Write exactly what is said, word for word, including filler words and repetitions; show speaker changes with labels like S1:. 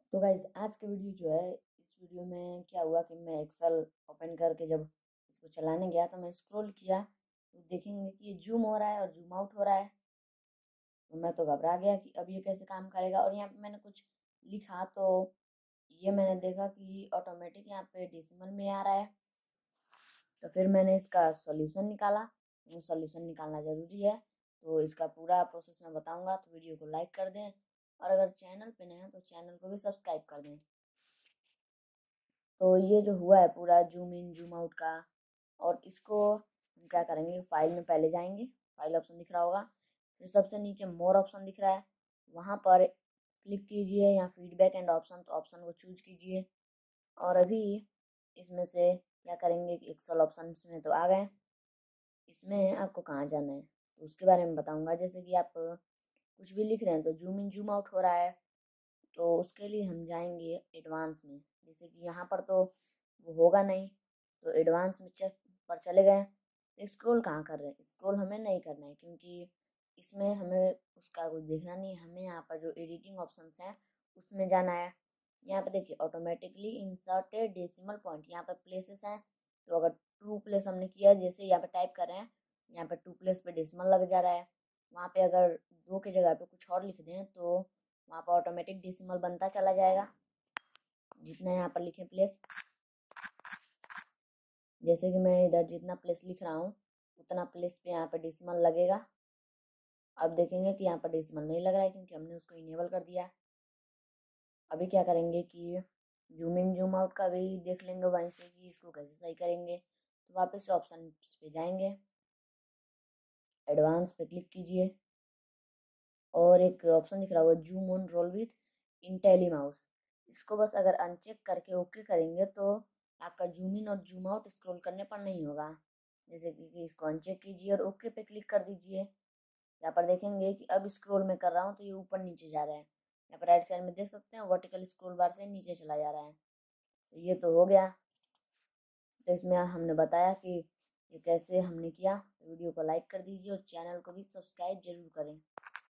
S1: तो गाइज आज की वीडियो जो है, इस वीडियो में क्या हुआ कि मैं एक्सेल ओपन करके जब इसको चलाने गया तो मैं स्क्रॉल किया तो देखेंगे कि ये जूम हो रहा है और जूम आउट हो रहा है। तो मैं तो घबरा गया कि अब ये कैसे काम करेगा। और यहाँ पे मैंने कुछ लिखा तो ये मैंने देखा कि ऑटोमेटिक यहाँ पे डेसिमल में आ रहा है। तो फिर मैंने इसका सॉल्यूशन निकाला। वो सॉल्यूशन निकालना ज़रूरी है, तो इसका पूरा प्रोसेस मैं बताऊंगा। तो वीडियो को लाइक कर दें और अगर चैनल पे नए हैं तो चैनल को भी सब्सक्राइब कर दें। तो ये जो हुआ है पूरा जूम इन जूम आउट का, और इसको हम क्या करेंगे, फाइल में पहले जाएंगे, फाइल ऑप्शन दिख रहा होगा, फिर सबसे नीचे मोर ऑप्शन दिख रहा है, वहाँ पर क्लिक कीजिए, या फीडबैक एंड ऑप्शन, तो ऑप्शन को चूज कीजिए। और अभी इसमें से क्या करेंगे कि एक्सेल ऑप्शन में तो आ गए, इसमें आपको कहाँ जाना है तो उसके बारे में बताऊंगा। जैसे कि आप कुछ भी लिख रहे हैं तो जूम इन जूम आउट हो रहा है, तो उसके लिए हम जाएंगे एडवांस में। जैसे कि यहाँ पर तो वो होगा नहीं, तो एडवांस में चेक पर चले गए। तो स्क्रॉल कहाँ कर रहे हैं, स्क्रॉल हमें नहीं करना है क्योंकि इसमें हमें उसका कुछ देखना नहीं है। हमें यहाँ पर जो एडिटिंग ऑप्शंस हैं उसमें जाना है। यहाँ पे देखिए ऑटोमेटिकली इंसर्टेड डेसिमल पॉइंट, यहाँ पर प्लेसेस हैं। तो अगर टू प्लेस हमने किया है, जैसे यहाँ पे टाइप कर रहे हैं, यहाँ पे टू प्लेस पे डेसिमल लग जा रहा है। वहाँ पे अगर दो की जगह पे कुछ और लिख दें तो वहाँ पर ऑटोमेटिक डेसिमल बनता चला जाएगा, जितना यहाँ पर लिखे प्लेस। जैसे कि मैं इधर जितना प्लेस लिख रहा हूँ उतना प्लेस पे यहाँ पर डेसिमल लगेगा। अब देखेंगे कि यहाँ पर डेसिमल नहीं लग रहा है क्योंकि हमने उसको इनेबल कर दिया है। अभी क्या करेंगे कि जूम इन जूम आउट का भी देख लेंगे वहीं से कि इसको कैसे सही करेंगे। तो वापस से ऑप्शन पे जाएंगे, एडवांस पे क्लिक कीजिए, और एक ऑप्शन दिख रहा होगा zoom on roll with IntelliMouse. इसको बस अगर अनचेक करके ओके करेंगे तो आपका जूम इन और जूम आउट स्क्रॉल करने पर नहीं होगा। जैसे कि इसको अनचेक कीजिए और ओके पे क्लिक कर दीजिए। यहाँ पर देखेंगे कि अब स्क्रॉल में कर रहा हूँ तो ये ऊपर नीचे जा रहा है। यहाँ पर राइट साइड में देख सकते हैं वर्टिकल स्क्रॉल बार से नीचे चला जा रहा है। तो ये तो हो गया। तो इसमें हमने बताया कि ये कैसे हमने किया। तो वीडियो को लाइक कर दीजिए और चैनल को भी सब्सक्राइब जरूर करें।